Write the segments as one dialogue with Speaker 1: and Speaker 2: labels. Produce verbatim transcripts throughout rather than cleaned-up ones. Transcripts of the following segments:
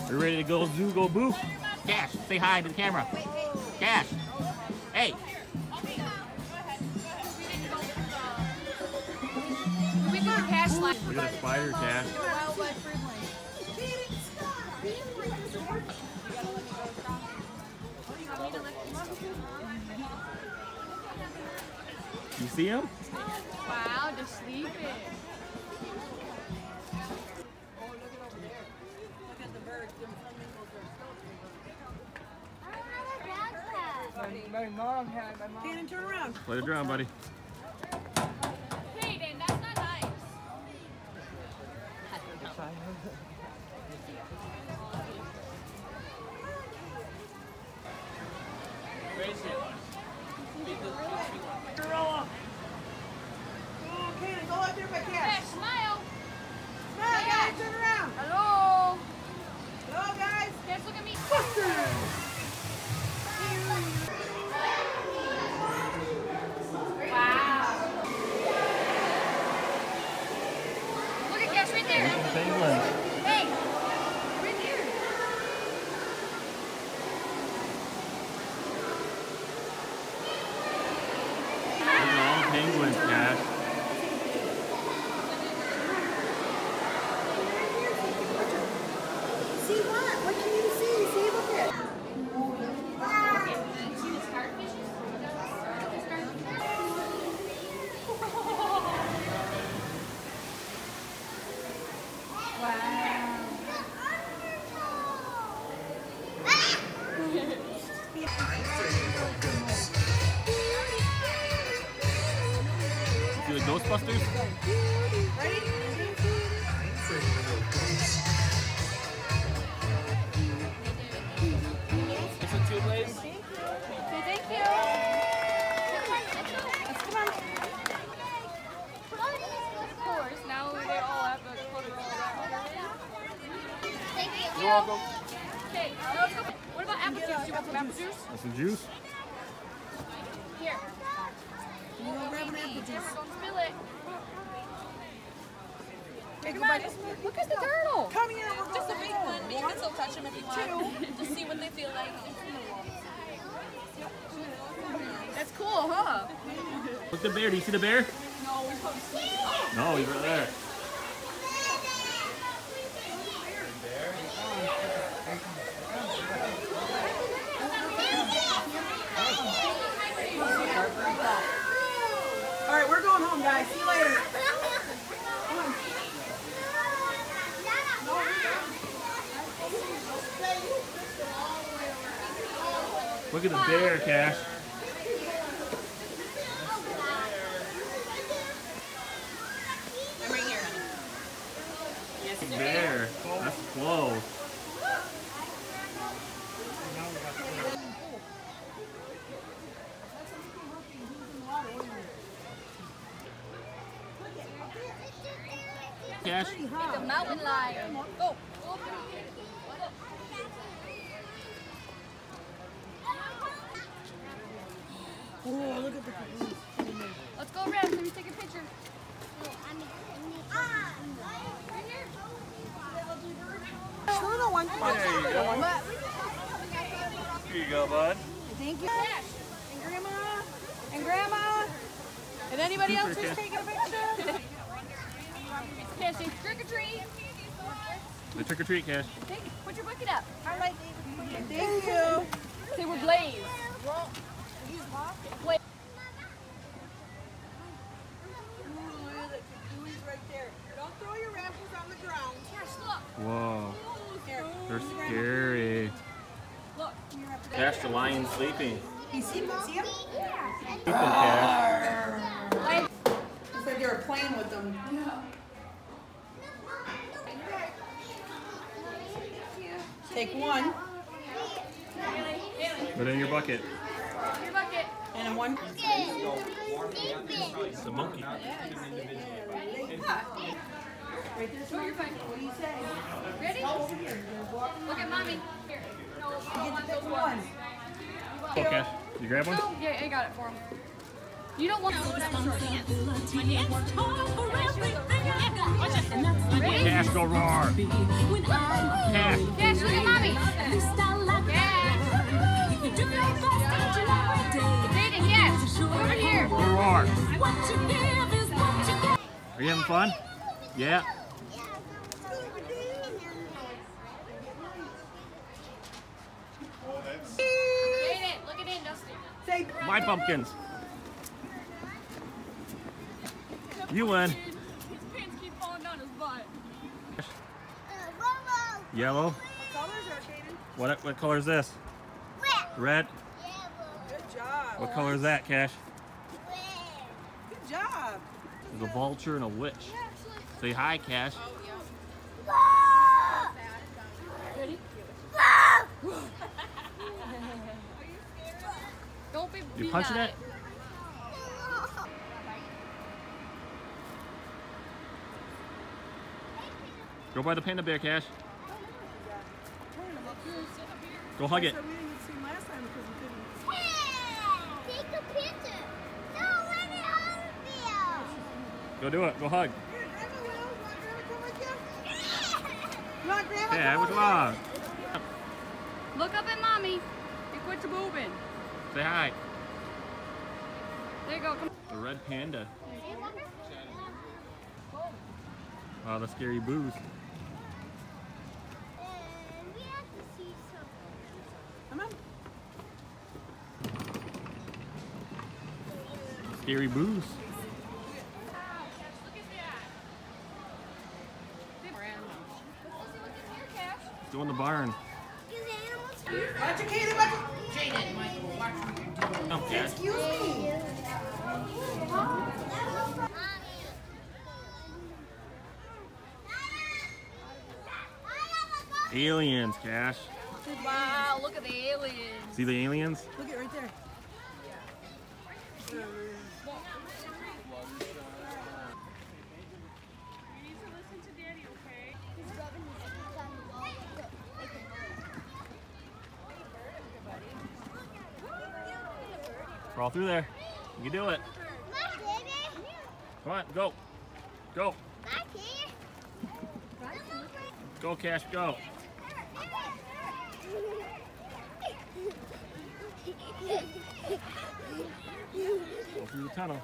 Speaker 1: Are you ready to go zoo, go boo? Cash, say hi to the camera. Cash. Hey.
Speaker 2: We got a cash line.
Speaker 1: Look at a spider, Cash. You see him?
Speaker 2: Wow, they're sleeping.
Speaker 3: My mom had my mom. Cannon, turn around.
Speaker 1: Play the drum, buddy.
Speaker 2: Hayden, that's not nice.
Speaker 3: Gorilla. Oh, Cannon, go out there by
Speaker 2: Hey,
Speaker 3: Cash.
Speaker 2: smile.
Speaker 3: Smile, guys, turn around.
Speaker 2: Hello.
Speaker 3: Hello, guys.
Speaker 2: Cash, look at me. Wow. Look at Cash right there.
Speaker 1: Penguin.
Speaker 2: Hey, right here.
Speaker 1: Look at all the penguins, Cash.
Speaker 3: See what? What can you see? See, look at.
Speaker 2: See the starfishes?
Speaker 1: See the Ghostbusters?
Speaker 3: Ready?
Speaker 1: It's a two blaze.
Speaker 2: Say thank you.
Speaker 3: Come on.
Speaker 2: Of course, now they all have a photo. Thank you.
Speaker 1: You're welcome.
Speaker 2: Okay, now let's go. What about apple juice? You want some apple juice?
Speaker 1: Got some juice?
Speaker 2: Here.
Speaker 3: You want to grab an apple
Speaker 2: Never
Speaker 3: juice?
Speaker 2: gonna spill it.
Speaker 3: Hey,
Speaker 2: Come
Speaker 3: go
Speaker 2: on,
Speaker 3: by.
Speaker 2: look at the turtle.
Speaker 3: Come here. We're
Speaker 4: Just a
Speaker 3: going
Speaker 4: big
Speaker 3: home.
Speaker 4: one, but you can still touch them if you want. Just see what they feel like.
Speaker 2: That's cool, huh?
Speaker 1: Look at the bear. Do you see the bear?
Speaker 2: No, we're supposed to sleep.
Speaker 1: No, he's right there.
Speaker 3: All right, we're going home, guys. See you later. Come on.
Speaker 1: Look at the bear, Cash.
Speaker 4: I'm right here. Yes,
Speaker 1: The bear. That's close. Cash.
Speaker 2: It's a mountain lion. Go. Go up there.
Speaker 3: Oh, look at the caboose.
Speaker 2: Let's go around. Let me take a picture.
Speaker 3: Turtle one. Come on,
Speaker 1: There you
Speaker 3: turtle
Speaker 1: go.
Speaker 3: one.
Speaker 1: Here you go, bud.
Speaker 3: Thank you. And Grandma. And Grandma. And anybody else who's taking a picture?
Speaker 2: Cash, say trick or treat.
Speaker 1: The trick or treat, Cash.
Speaker 2: Take, put your bucket up.
Speaker 3: I like Thank you.
Speaker 2: Say we're Blaze. Blaze.
Speaker 3: Don't throw your wrappers on the ground.
Speaker 2: Cash, look.
Speaker 1: Whoa.
Speaker 3: Here.
Speaker 1: They're scary.
Speaker 2: Look.
Speaker 1: Cash, the lion's sleeping.
Speaker 3: You see him? See him?
Speaker 1: Sleeping, Cash.
Speaker 3: It's like they were playing with them. Take one.
Speaker 1: Put it in your bucket.
Speaker 2: Your bucket.
Speaker 3: And then one.
Speaker 1: It's a monkey.
Speaker 3: Right this way. What do you say?
Speaker 2: Ready? Look at mommy. Here. No, I
Speaker 3: You
Speaker 2: want
Speaker 3: get to
Speaker 2: those
Speaker 3: pick
Speaker 2: ones.
Speaker 3: one.
Speaker 1: Oh, Cash. You grab one?
Speaker 2: No, yeah, I got it for him.
Speaker 3: You don't want to.
Speaker 1: Cash, go roar. Cash.
Speaker 3: Cash, look at mommy. Cash. Jaden, Cash, over here.
Speaker 1: Go roar. Are you having fun? Yeah.
Speaker 3: Jaden, look at it, Dustin.
Speaker 5: Say,
Speaker 1: My pumpkins. You win.
Speaker 2: His pants keep falling down his butt.
Speaker 1: Yellow.
Speaker 5: what colors are Kaden?
Speaker 1: What what color is this? Red.
Speaker 5: Good job.
Speaker 1: What color is that, Cash?
Speaker 5: Good job.
Speaker 1: There's a vulture and a witch. Say hi, Cash.
Speaker 3: Don't be.
Speaker 1: You
Speaker 3: be
Speaker 1: punching
Speaker 3: mad.
Speaker 1: it? Go by the panda bear, Cash. Go hug it.
Speaker 5: So we didn't see him last time because we couldn't.
Speaker 6: Take a picture. No, let me hold you.
Speaker 1: Go do it. Go hug.
Speaker 5: Here, Grandma will. Want Grandma come with you? You want Grandma
Speaker 1: Yeah,
Speaker 5: come
Speaker 1: what's
Speaker 5: with
Speaker 1: wrong?
Speaker 3: Look up at mommy. And quit your moving.
Speaker 1: Say hi.
Speaker 3: There you go. Come.
Speaker 1: The red panda. Oh, the scary booze.
Speaker 6: And we have to see something.
Speaker 5: Come on.
Speaker 1: Scary booze. Go in the barn.
Speaker 6: These animals.
Speaker 5: Watch it, Kaden. Watch it.
Speaker 1: Come, Cash.
Speaker 5: Excuse me.
Speaker 1: Aliens, Cash.
Speaker 3: Wow, look at the aliens.
Speaker 1: See the aliens?
Speaker 5: Look at it right there.
Speaker 1: Crawl through there. You can do it.
Speaker 6: Look, baby.
Speaker 1: Come on, go. Go.
Speaker 6: Back here.
Speaker 1: Go, Cash, go. Go through the tunnel.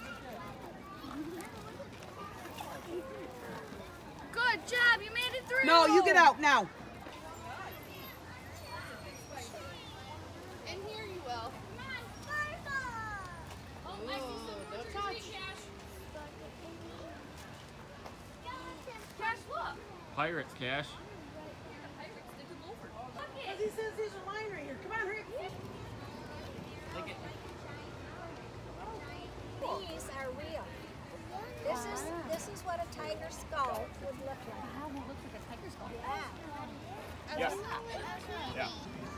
Speaker 3: Good job. You made it through.
Speaker 5: No, you get out now.
Speaker 4: And here you will.
Speaker 2: Oh, I see some touch.
Speaker 3: Cash, look.
Speaker 1: Pirates, Cash.
Speaker 5: Because he says there's a line right here. Come on, hurry.
Speaker 7: These are real. This is this is what a tiger skull would look like.
Speaker 3: Wow, that looks like a tiger skull.
Speaker 7: Yeah.
Speaker 1: Yes. Yeah.